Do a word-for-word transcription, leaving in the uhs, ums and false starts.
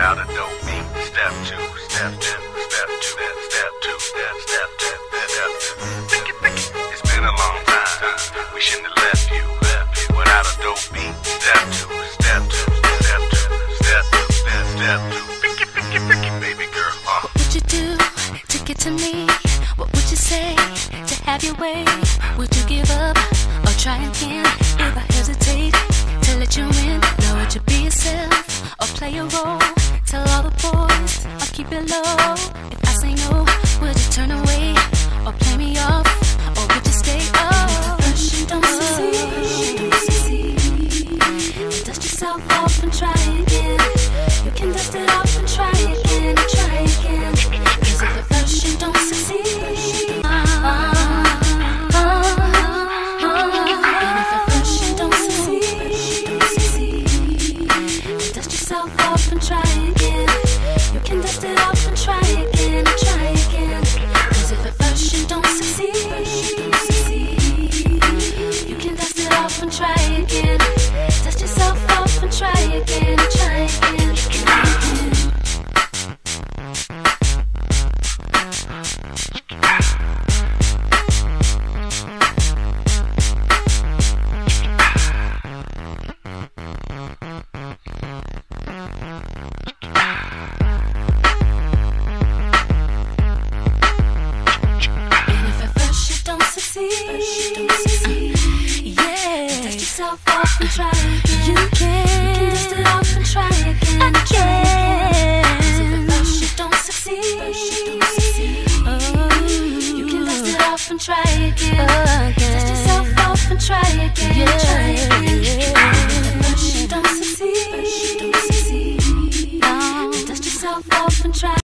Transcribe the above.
without a dope beat. Step two, step two, step two, step, step two, step, step two, step two. Think it, think it. It's been a long time. We shouldn't have left you, left you without a dope beat. Step two, step two, step two, step two, step, step two. Think it, think it, think it, baby girl. Uh. What would you do to get to me? What would you say to have your way? Would you give up or try again? If I hesitate to let you in, now would you be yourself or play a role? Tell all the boys or keep it low. If I say no, would you turn away or play me off, or would you stay? Oh, first you don't succeed, dust yourself off and try again. You can dust it off and try again, try again. Cause if at first you don't succeed, uh, uh, uh, and if at first you don't succeed, dust yourself off and try again. You can dust it off and try again, try again. Cause if at first you don't succeed, you can dust it off and try again. Dust yourself off and try again, try again, try again. Yeah, dust yourself off and try again. You can, you can dust it off and try again, again. Try again. Cause if at first you don't succeed, oh, you can dust it off and try again, again. Dust yourself off and try again, yeah. Try again. If at first you don't succeed, no. Dust yourself off and try.